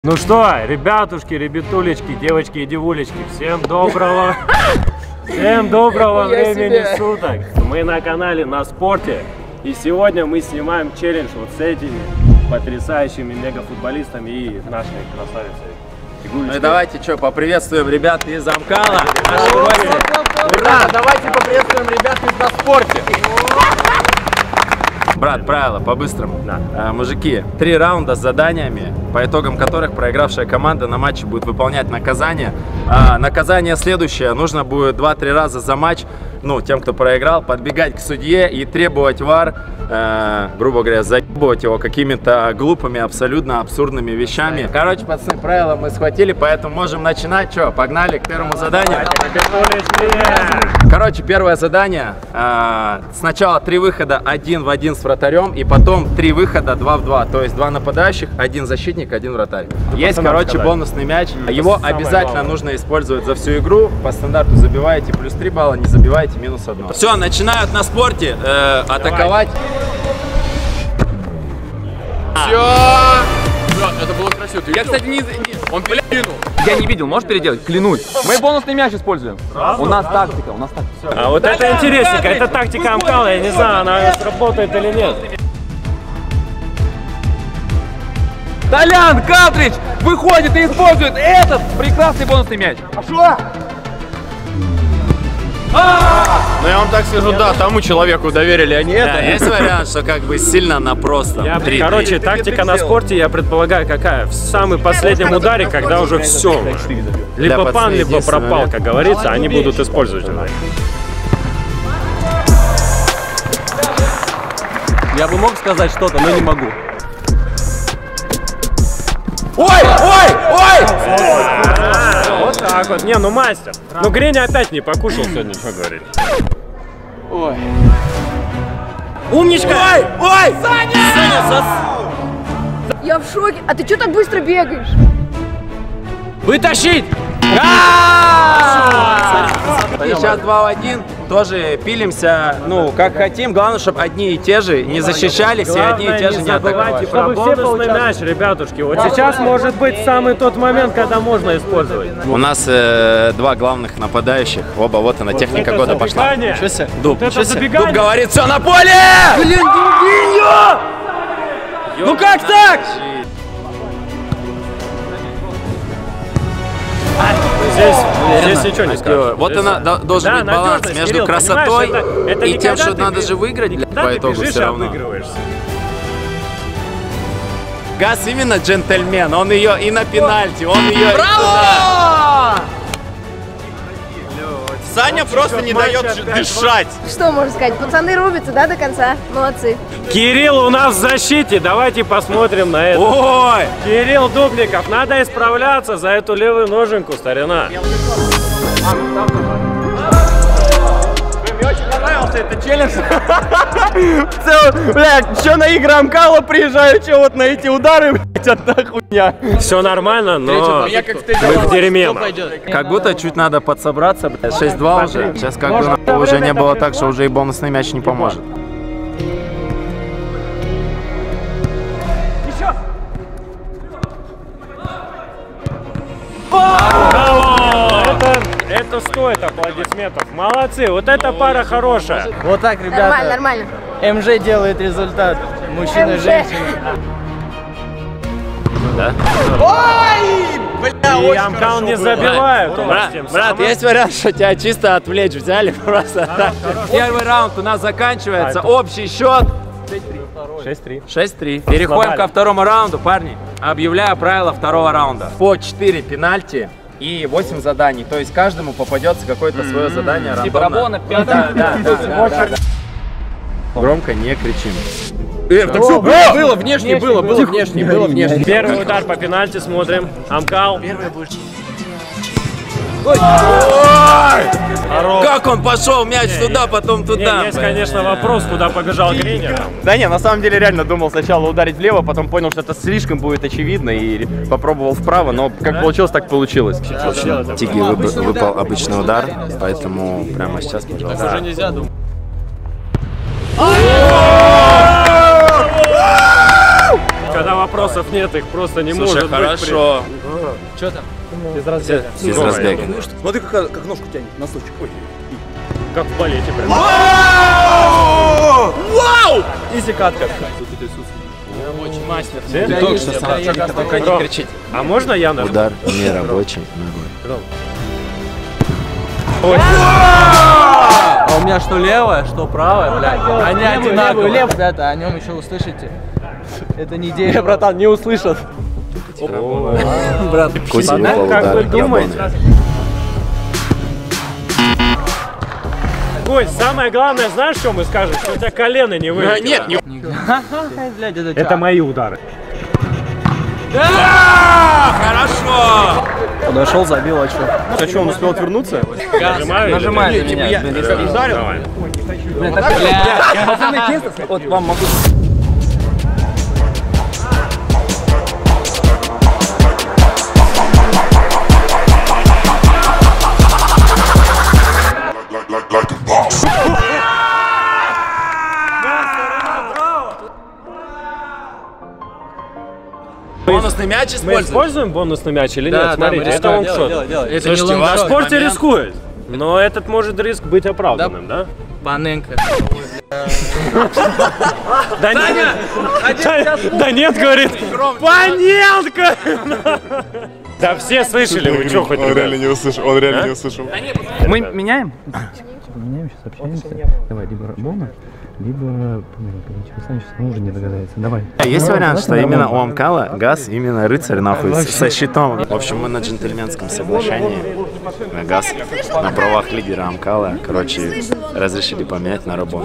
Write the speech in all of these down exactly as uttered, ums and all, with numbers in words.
Ну что, ребятушки, ребятулечки, девочки и девулечки, всем доброго, всем доброго времени суток. Мы на канале На Спорте, и сегодня мы снимаем челлендж вот с этими потрясающими мегафутболистами и нашей красавицей. Ну и давайте что, поприветствуем ребят из Амкала. Ура! Давайте поприветствуем ребят из На Спорте. Брат, правило, по-быстрому. Да. А, мужики, три раунда с заданиями, по итогам которых проигравшая команда на матче будет выполнять наказание. А, наказание следующее. Нужно будет два-три раза за матч, ну, тем, кто проиграл, подбегать к судье и требовать вар, э, грубо говоря, заебывать его какими-то глупыми, абсолютно абсурдными вещами. Короче, пацаны, правила мы схватили, поэтому можем начинать. Что, погнали к первому заданию. Короче, первое задание. Э, сначала три выхода один в один с вратарем, и потом три выхода два в два. То есть два нападающих, один защитник, один вратарь. Есть, короче, сказать. Бонусный мяч. Его обязательно главное. нужно использовать за всю игру. По стандарту забиваете плюс три балла, не забиваете минус одно. Все, начинают На Спорте э, атаковать. Все! Это было красиво. Ты Я, видел? кстати, не... Он перекинул. Я не видел, можешь переделать? Клянусь. Мы бонусный мяч используем. Сразу? У нас тактика, у нас тактика. А вот да, это да, интересненько, это тактика Амкала, я не знаю, она сработает или нет. Толян Калтрич выходит и использует этот прекрасный бонусный мяч. А что? Ну я вам так скажу, да, тому человеку доверили, а не это. Да, есть вариант, что как бы сильно на просто. Я, короче, тактика На Спорте, я предполагаю, какая? В самый последнем ударе, когда уже все. Либо пан, либо пропал, как говорится, они будут использовать это. Я бы мог сказать что-то, но не могу. Ой, ой, ой! Вот так вот. Не, ну мастер. Ну Гриня опять не покушал сегодня, что говорить. Ой. Умничка! Ой, ой! Саня! Саня, зас... Я в шоке. А ты что так быстро бегаешь? Вытащить! И сейчас два в один, тоже пилимся, ну, как хотим. Главное, чтобы одни и те же не защищались, и одни и те же не атаковали. Про бонусный мяч, ребятушки. Вот сейчас может быть самый тот момент, когда можно использовать. У нас э, два главных нападающих. Оба, вот она, техника года пошла. Дуб, Дуб говорит, все на поле! Блин, Дубиньо! Ну как так? Здесь, здесь ничего не скажешь. Вот здесь, она, да, должен да, быть баланс между Кирилл, красотой это, это и тем, что ты, надо же выиграть по итогу все равно. Газ именно джентльмен, он ее и на пенальти, он ее Браво! Саня просто не дает дышать. Что можно сказать? Пацаны рубятся, да, до конца? Молодцы. Кирилл у нас в защите, давайте посмотрим на это. Ой! Кирилл Дубников, надо исправляться за эту левую ноженьку, старина. Мне очень понравился этот челлендж. В целом, блядь, что на игры Амкала приезжаю, что вот на эти удары, блядь, одна хуйня. Все нормально, но мы в дерьме. Как будто чуть надо подсобраться, блядь, шесть два уже. Сейчас как бы уже не было так, что уже и бонусный мяч не поможет. Это, это стоит аплодисментов. Молодцы, вот эта пара хорошая. Вот так, ребята. Нормально, нормально. эм жэ делает результат. Мужчина и женщина. Да? Ой! Бля, И Амкал не забивают. Брат, брат, есть вариант, что тебя чисто отвлечь взяли просто так. Первый раунд у нас заканчивается. Общий счет шесть три. шесть три. Переходим ко второму раунду, парни. Объявляю правила второго раунда. По четыре пенальти и восемь заданий. То есть каждому попадется какое-то свое задание. Барабона, Да, да, да, да, да. Громко не кричим. Э, так все, было, было, внешне было, было, внешне, было, внешне. Первый удар по пенальти, смотрим. Амкал. Ой! Как он пошел, мяч туда, потом туда. Не, есть, конечно, вопрос, куда побежал Гриня. Да не, на самом деле реально думал сначала ударить влево, потом понял, что это слишком будет очевидно и попробовал вправо, но как да? получилось, так получилось. Тиги вып выпал обычный удар, поэтому прямо сейчас, пожалуйста. Уже нельзя думать. когда вопросов нет, их просто не Слушай, может хорошо. быть. Что там? Без разбега. Без разбега. Смотри, как, как ножку тянет, носочек. Как в балете прям. Вау! Изи катка. Очень мастер. Ты только что сам, только не кричите. А можно я нажму? Удар нерабочий ногой. А у меня что левое, что правое, блядь. Они одинаковые. Лев, ребята, о нем еще услышите. Это не идея, братан, не услышат. Брат, Как вы думаете? Коль, самое главное, знаешь, что мы скажем? Что у тебя колено не вылетело. Нет, не... блядь, это Это мои удары. Хорошо! Подошел, забил, а что? А что, он успел отвернуться? Нажимаю или Нажимай нет? за меня. Ударил? Давай. Вот вам могу... Бонусный мяч Мы используем? используем бонусный мяч или нет? Да, Смотрите, да, мы это рискуем. лонгшот. Делай, делай, делай. Это не Слушайте, лонгшот. На спорте момент. рискует, но этот может риск быть оправданным, да? Баненко. Да нет, да, да нет, говорит, Паненко! Да все слышали, вы что хоть? Он реально не услышал, он реально не услышал. Мы меняем? Меняем, сейчас общаемся. Давай, либо Бона, либо Павел он уже не догадается. Давай. Есть вариант, что именно у Амкала Газ именно рыцарь нахуй с- со щитом. В общем, мы на джентльменском соглашении. Газ на правах лидера Амкала, короче, разрешили поменять на Рабона.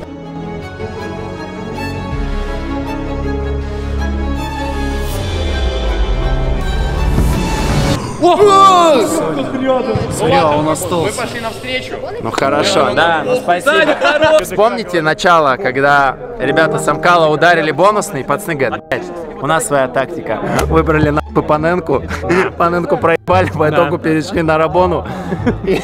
Серега, у нас стол. Мы пошли навстречу. Ну хорошо, да, ну спасибо. Вспомните начало, когда ребята с Амкала ударили бонусный, пацаны говорят, блядь, у нас своя тактика. Выбрали нахуй Паненку, Паненку проебали, по итогу перешли на Рабону. И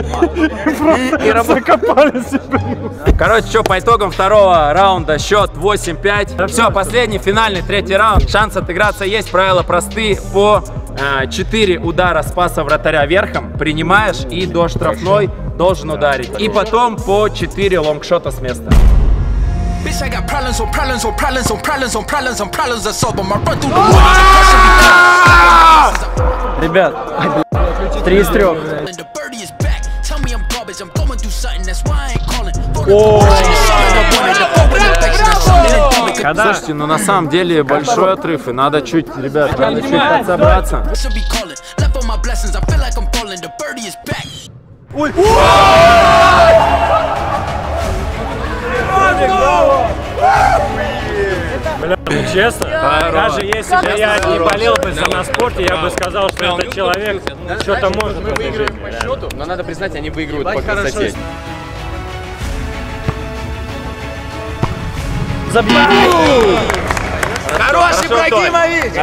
закопали себя. Короче, что, по итогам второго раунда счет восемь пять. Все, последний, финальный, третий раунд. Шанс отыграться есть, правила простые. По четыре удара с паса вратаря верхом принимаешь и до штрафной должен ударить. И потом по четыре лонгшота с места. Bitch, I got problems on problems on problems on problems on problems on problems I solve them. I run through the Ребят, три из трех. the birdie is back. Tell me I'm garbage. I'm going through something. That's why I ain't calling. Когда? Слушайте, ну на самом деле большой отрыв, и надо чуть, ребят, надо чуть подсобраться. Should be calling. Left on my blessings. I feel like I'm falling. The birdie is back. Бля, ну честно, даже если бы я не болел бы за на спорте, я бы сказал, что этот человек что-то может в этой жизни, реально. Но надо признать, они выигрывают по красоте. Хороший Ибрагимович!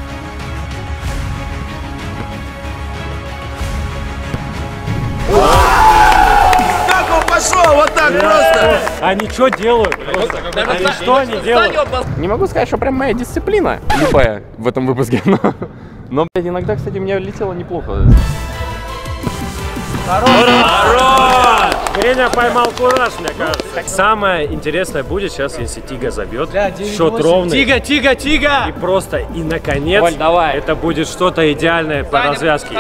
Как он пошел? Вот так просто! Они что делают? Просто? Они что они делают? Не могу сказать, что прям моя дисциплина любая в этом выпуске, но, но блядь, иногда, кстати, у меня летело неплохо. Гриня поймал кураж, мне кажется. Самое интересное будет сейчас, если Тига забьет. Счет ровный. Тига, Тига, Тига! И просто, и наконец, Оль, давай. это будет что-то идеальное по развязке.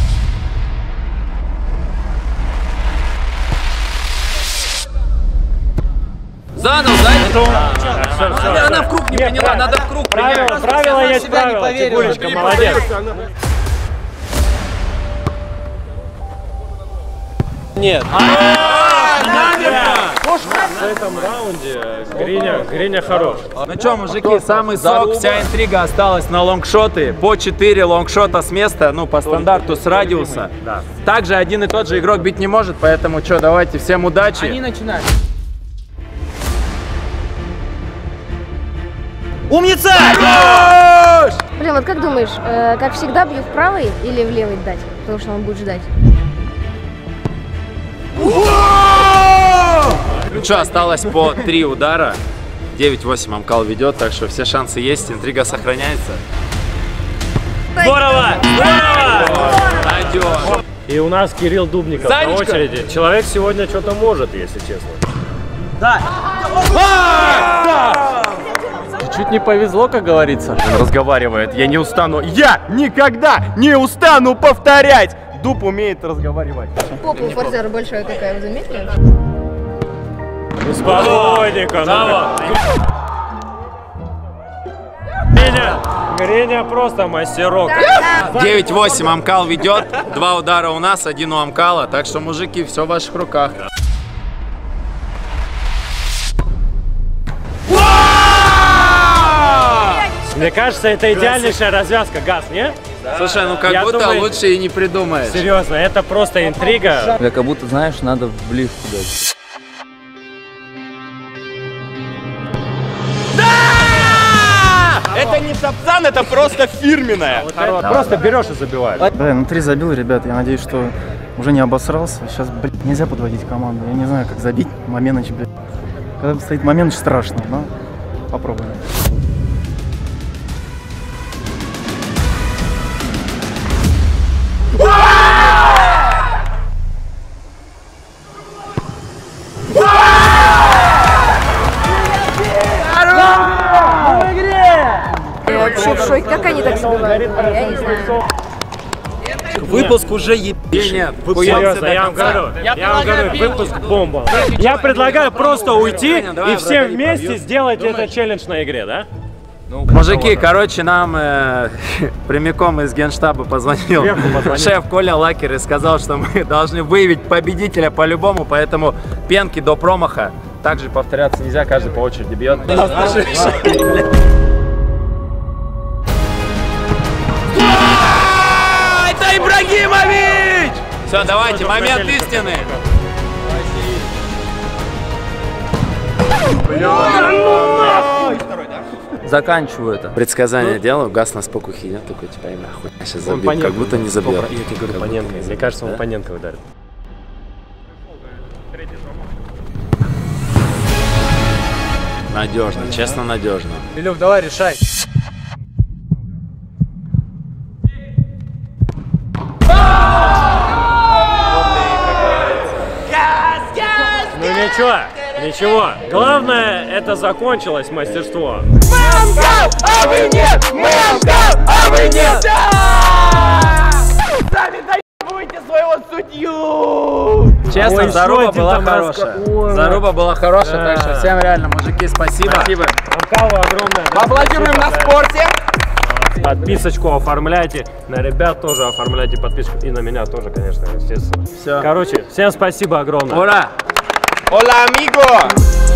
Заново, дай! Всё, всё, Она в круг не приняла, надо в круг принять. Правило, правило есть правило. Тигулечка, молодец. Нет. В этом раунде Гриня, Гриня хорош. Ну что, мужики, самый сок, вся интрига осталась на лонгшоты. По четыре лонгшота с места, ну, по стандарту с радиуса. Да. Также один и тот же игрок бить не может, поэтому что, давайте, всем удачи. Они начинают. Умница! Блин, вот как думаешь, э, как всегда бью в правый или в левый дать? Потому что он будет ждать. Что, осталось по три удара. девять-восемь Амкал ведет, так что все шансы есть, интрига сохраняется. Здорово! Здорово! Надежно. И у нас Кирилл Дубников на очереди. Человек сегодня что-то может, если честно. Да! Чуть не повезло, как говорится. Он разговаривает, я не устану, я никогда не устану повторять. Дуб умеет разговаривать. Попа у Форзера большая какая, вы заметили? Спокойненько, Гриня, Гриня просто мастерок. девять-восемь Амкал ведет, два удара у нас, один у Амкала, так что, мужики, все в ваших руках. Мне кажется, это идеальнейшая развязка, Газ, не? Слушай, ну как Я будто думаю, лучше и не придумаешь. Серьезно, это просто интрига. Да, как будто, знаешь, надо в лифт дать. Это не сапсан, это просто фирменная. Вот это просто берешь и забиваешь. Да, я на три забил, ребят. Я надеюсь, что уже не обосрался. Сейчас, блядь, нельзя подводить команду. Я не знаю, как забить Маменыч, блядь. Когда стоит Маменыч, страшно, но попробуем. Я вообще в шоке. Как они так забивают? Я не знаю. Выпуск уже еб... Нет, Серьезно, я вам говорю, я вам говорю, выпуск бомба. Я предлагаю просто уйти и все вместе сделать этот челлендж на игре, да? Мужики, короче, нам э, прямиком из Генштаба позвонил шеф Коля Лакер и сказал, что мы должны выявить победителя по-любому, поэтому пенки до промаха. Также повторяться нельзя, каждый по очереди бьет. Это Ибрагимович! Все, давайте, момент истины. Заканчиваю это. Предсказание делаю, Газ на споку хинет, такой типа, и нахуй. Я сейчас забью, как будто не забил. Я тебе говорю, Паненко. Мне кажется, он Паненко ударит. Надежно, честно, надежно. Илюх, давай, решай. Ну ничего, ничего. Главное, это закончилось мастерство. А вы нет! Мы Амкал, а вы нет! Сами доебывайте своего судью! Честно, Ой, заруба еще один была там хорошая. раска- Ой. Заруба была хорошая, так что всем реально, мужики, спасибо. Спасибо. Амкалу огромное. Аплодируем на спорте! Подписочку оформляйте, на ребят тоже оформляйте подписку и на меня тоже, конечно, естественно. Все. Короче, всем спасибо огромное. Ура! Hola, amigo!